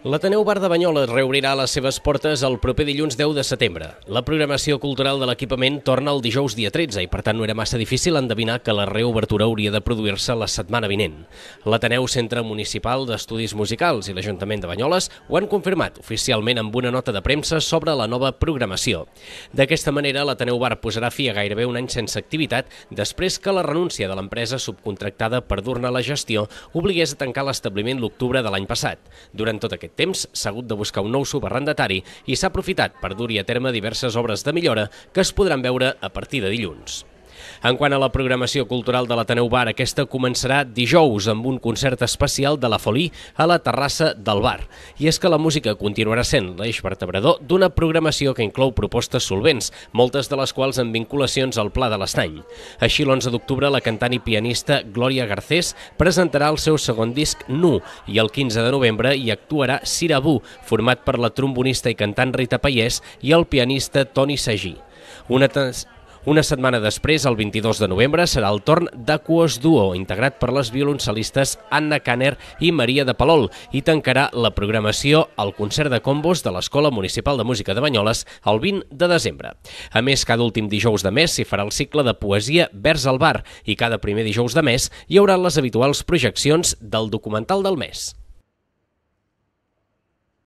L'Ateneu Bar de Banyoles reobrirà les seves portes el proper dilluns 10 de setembre. La programació cultural de l'equipament torna el dijous dia 13 i per tant no era massa difícil endevinar que la reobertura hauria de produir-se la setmana vinent. L'Ateneu Centre Municipal d'Estudis Musicals i l'Ajuntament de Banyoles ho han confirmat oficialment amb una nota de premsa sobre la nova programació. D'aquesta manera, l'Ateneu Bar posarà fi a gairebé un any sense activitat després que la renúncia de l'empresa subcontractada per dur-ne la gestió obligués a tancar l'establiment l'octubre de l'any passat. Durant tot aquest temps s'ha hagut de buscar un nou subarrendatari i s'ha aprofitat per dur-hi a terme diverses obres de millora que es podran veure a partir de dilluns. En quant a la programació cultural de l'Ateneu Bar, aquesta començarà dijous amb un concert especial de la Folie a la terrassa del bar. I és que la música continuarà sent l'eix vertebrador d'una programació que inclou propostes solvents, moltes de les quals amb vinculacions al Pla de l'Estany. Així, l'11 d'octubre, la cantant i pianista Glòria Garcés presentarà el seu segon disc Nu i el 15 de novembre hi actuarà Sirabú, format per la trombonista i cantant Rita Paiés i el pianista Toni Sagí. Una setmana després, el 22 de novembre, serà el torn d'Aquos Duo, integrat per les violoncelistes Anna Kanner i Maria de Palol, i tancarà la programació al concert de combos de l'Escola Municipal de Música de Banyoles el 20 de desembre. A més, cada últim dijous de mes s'hi farà el cicle de poesia Vers al bar i cada primer dijous de mes hi haurà les habituals projeccions del documental del mes.